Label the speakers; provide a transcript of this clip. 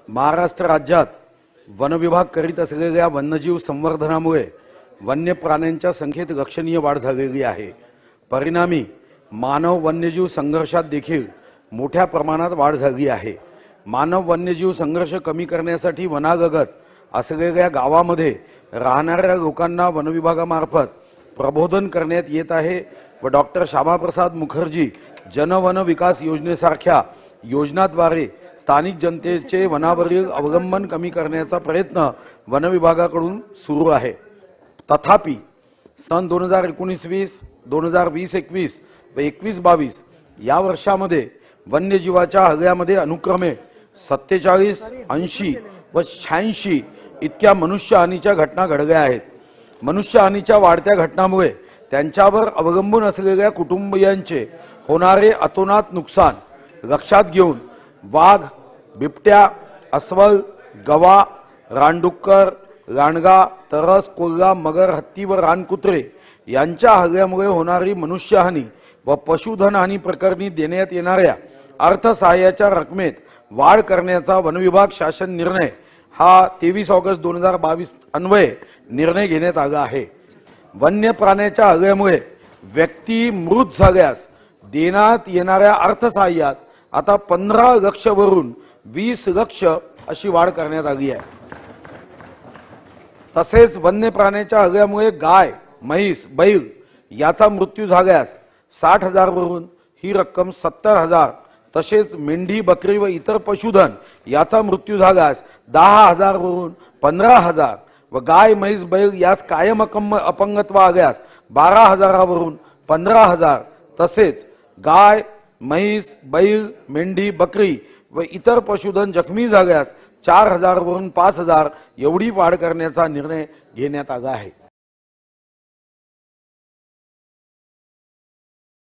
Speaker 1: महाराष्ट्र राज्यात वन विभाग करीत असलेल्या वन्यजीव संवर्धनामुळे वन्य प्राण्यांच्या संख्येत लक्षणीय वाढ झालेली आहे। परिणामी मानव वन्यजीव संघर्षात देखील मोठ्या प्रमाणात वाढ झाली आहे। मानव वन्यजीव संघर्ष कमी करण्यासाठी वनालगत असलेल्या गावामध्ये राहणाऱ्या लोकांना वन विभागामार्फत प्रबोधन करण्यात येत आहे व डॉक्टर श्यामाप्रसाद मुखर्जी जन वन विकास योजनेसारख्या योजनाद्वारे स्थानिक जनतेचे वनावरील अवलंबन कमी करण्याचा प्रयत्न वन विभागाकडून सुरू आहे। तथापि सन 2019-20, 2020-21 व 21-22 या वर्षामध्ये वन्यजीवाच्या हल्ल्यामध्ये अनुक्रमे 47, 80 व 86 इतक्या मनुष्यहानीच्या घटना घडल्या आहेत। मनुष्यहानीच्या वाढत्या घटनांमुळे त्यांच्यावर अवलंबून असलेल्या कुटुंबियांचे होणारे अतोनात नुकसान लक्षात घेऊन वाघ, बिबट्या, अस्वल, गवा, रानडुक्कर, लांडगा, तरस, कोल्हा, मगर, हत्ती व रानकुत्रे यांच्या हल्ल्यामुळे होणारी मनुष्यहानी व पशुधन हानी प्रकरणी देण्यात येणाऱ्या अर्थसहाय्याच्या रकमेत वाढ करण्याचा वन विभाग शासन निर्णय हा 23 ऑगस्ट 2022 अन्वये निर्णय घेण्यात आला आहे। वन्य प्राण्याच्या हल्ल्यामुळे व्यक्ती मृत झाल्यास देण्यात येणाऱ्या अर्थसहाय्यात आता 15 लक्ष वरून 20 लक्ष अशी वाढ करण्यात आली आहे। तसेच वन्य प्राण्याच्या हल्ल्यामुळे गाय, म्हैस, बैल याचा मृत्यू झाल्यास 60,000 वरून ही रक्कम 70,000, तसेच मेंढी, बकरी व इतर पशुधन याचा मृत्यू झाल्यास 10,000 वरून 15,000 व गाय, म्हैस, बैल यास कायम अपंगत्व आल्यास 12,000 वरून 15,000, तसेच गाय, म्हैस, बैल, मेंढी, बकरी व इतर पशुधन जखमी झाल्यास 4,000 वरून 5,000 एवढी वाढ करण्याचा निर्णय घेण्यात आला आहे।